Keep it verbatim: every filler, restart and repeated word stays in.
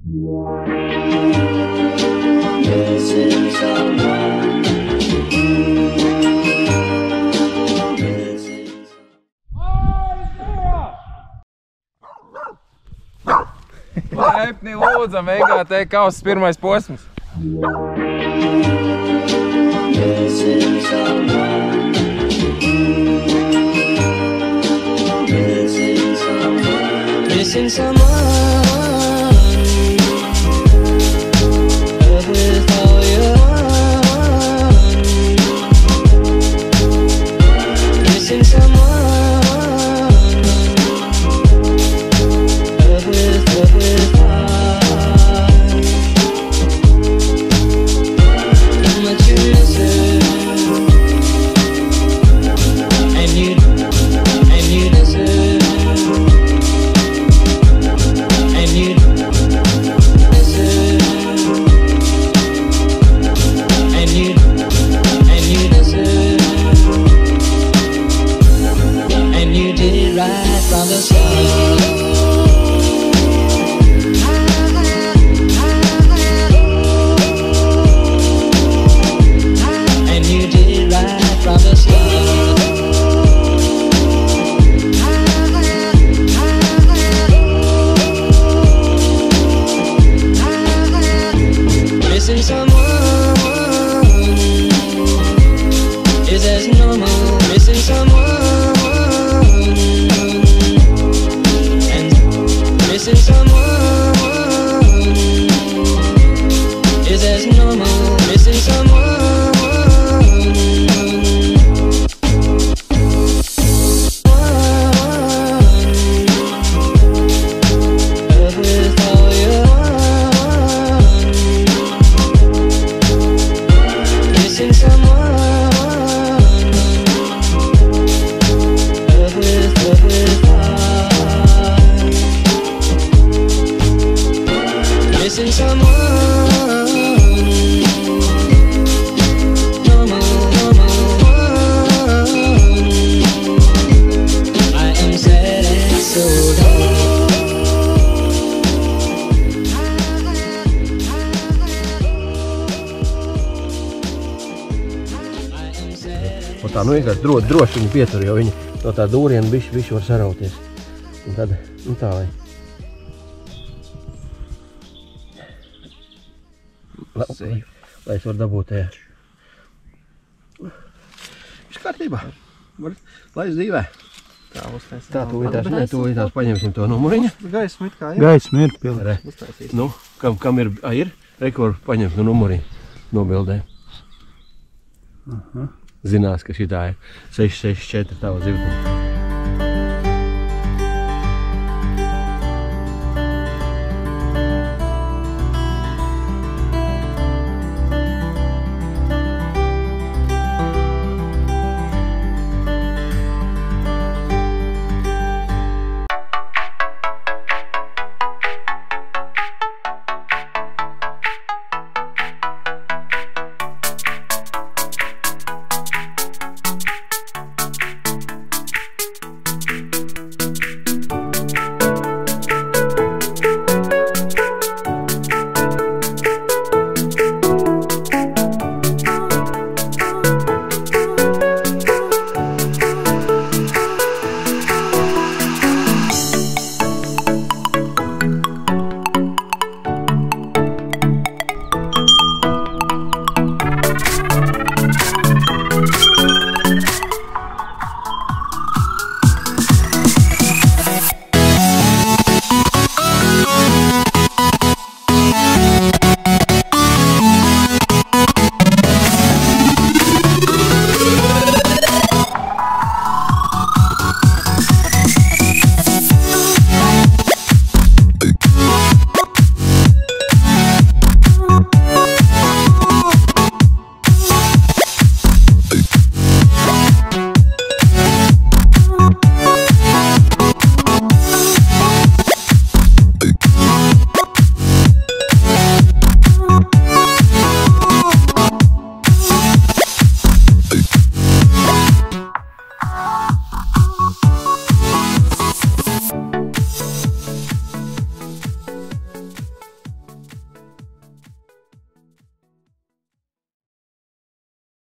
Laipni lūdzam, N G T kausas pirmais posms. Missing someone with all your heart. Missing someone with with heart. How much you miss it, and you and you deserve. Right from the start, and you did right from the start. Missing someone is as normal. Missing someone. Missing someone is as normal. Missing someone with all your heart. Missing someone with with heart. Missing someone, normal, normal. I am sad and so down. Un tā, nu vienkārši dro, droši viņu pietur, jo viņi no tā dūriena bišķi, bišķi var sarauties. Un tad, nu tā, lai... Lai, lai es varu dabūt tajā. Viss kārtībā. Var laist dzīvē. Tā, uztaisīt. Tā, tūlītās, ne, tūlītās paņemsim to numuriņu. Gaismu it kā ir. Gaismu ir pilnīgi. Uztaisīt. Nu, kam, kam ir, a, ir? Rekur paņemt no numuriņu nobildē. Aha. Zinās, ka šitā ir seši seši četri tava zivtiņa.